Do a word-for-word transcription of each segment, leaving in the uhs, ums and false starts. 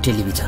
Television.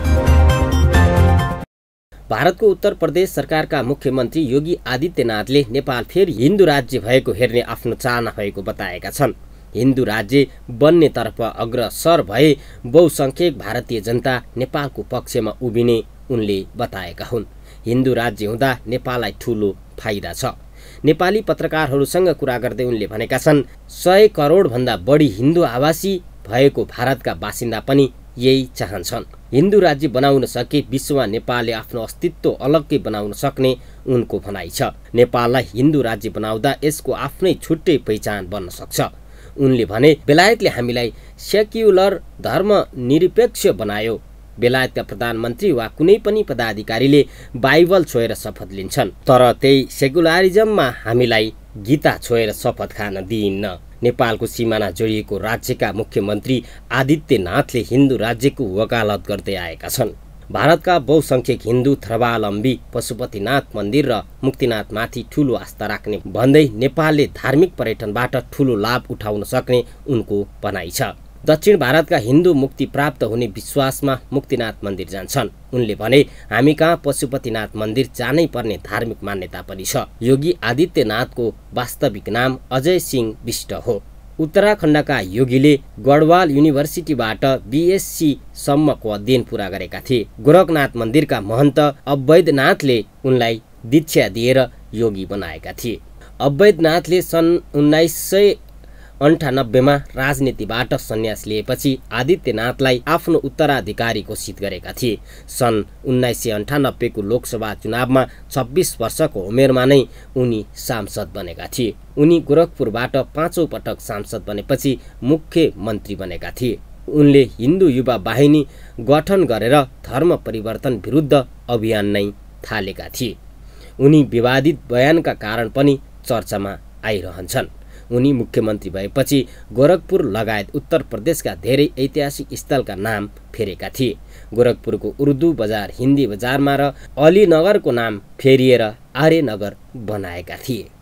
भारतको उत्तर प्रदेश सरकारका मुख्यमन्त्री योगी आदित्यनाथले नेपाल फेरि हिन्दू राज्य भएको हेर्ने आफ्नो चाहना भएको बताएका छन्। हिन्दू राज्य बन्नेतर्फ अग्रसर भए बहुसंख्यक भारतीय जनता नेपालको पक्षमा उभिने उनले बताएका हुन्। हिन्दू राज्य हुँदा नेपाललाई ठूलो फाइदा छ। नेपाली पत्रकारहरूसँग कुरा गर्दै उनले भनेका छन्, सय करोड भन्दा बढी हिन्दू आवासी भएको भारतका बासिन्दा पनि यही चाहन्छन्। हिन्दू राज्य बनाउन सके विश्वमा नेपालले आफ्नो अस्तित्व अलग्गै बनाउन सक्ने उनको भनाइ छ। नेपाललाई हिन्दू राज्य बनाउँदा यसको आफ्नै छुट्टै पहिचान बन्न सक्छ। उनले भने, बेलायतले हामीलाई सेक्युलर धर्मनिरपेक्ष बनायो। बेलायतका प्रधानमन्त्री वा कुनै पनि पदाधिकारीले बाइबल छोएर शपथ लिन्छन्, तर त्यही सेकुलरिजममा हामीलाई गीता छोएर शपथ खान दिइन्न। नेपालको सिमाना जोडिएको राज्यका मुख्यमन्त्री आदित्यनाथले हिन्दू राज्यको वकालत गर्दै आएका छन्। भारतका बहुसंख्यक हिन्दू धर्मावलम्बी पशुपतिनाथ मन्दिर र मुक्तिनाथमाथि ठूलो आस्था राख्ने भन्दै नेपालले धार्मिक पर्यटनबाट ठूलो लाभ उठाउन सक्ने उनको भनाइ छ। दक्षिण भारतका हिन्दू मुक्ति प्राप्त हुने विश्वासमा मुक्तिनाथ मन्दिर जान्छन्। उनले भने, हामी कहाँ पशुपतिनाथ मन्दिर जानै पर्ने धार्मिक मान्यता पनि छ। योगी आदित्यनाथको वास्तविक नाम अजय सिंह बिष्ट हो। उत्तराखण्डका योगीले गढवाल युनिभर्सिटीबाट बीएससी सम्मको अध्ययन पूरा गरेका थिए। गोरखनाथ मन्दिरका महन्त अवैधनाथले उनलाई दीक्षा दिएर योगी बनाएका थिए। अवैधनाथले सन् उन्नाइस सय अन्ठानब्बेमा राजनीतिबाट सन्यास लिएपछि आदित्यनाथलाई आफ्नो उत्तराधिकारी घोषित गरेका थिए। सन् उन्नाइस सय अन्ठानब्बेको लोकसभा चुनावमा छब्बिस वर्षको उमेरमा नै उनी सांसद बनेका थिए। उनी गोरखपुरबाट पाँचौं पटक सांसद बनेपछि मुख्यमन्त्री बनेका थिए। उनले हिन्दू युवा वाहिनी गठन गरेर धर्म परिवर्तन विरुद्ध अभियान नै थालेका थिए। उनी विवादित बयानका कारण पनि चर्चामा आइरहन्छन्। उनी मुख्यमन्त्री भएपछि गोरखपुर लगायत उत्तर प्रदेशका धेरै ऐतिहासिक स्थलका नाम फेरेका थिए। गोरखपुरको उर्दू बजार हिन्दी बजारमा र अलीनगरको नाम फेरिएर आर्यनगर बनाएका थिए।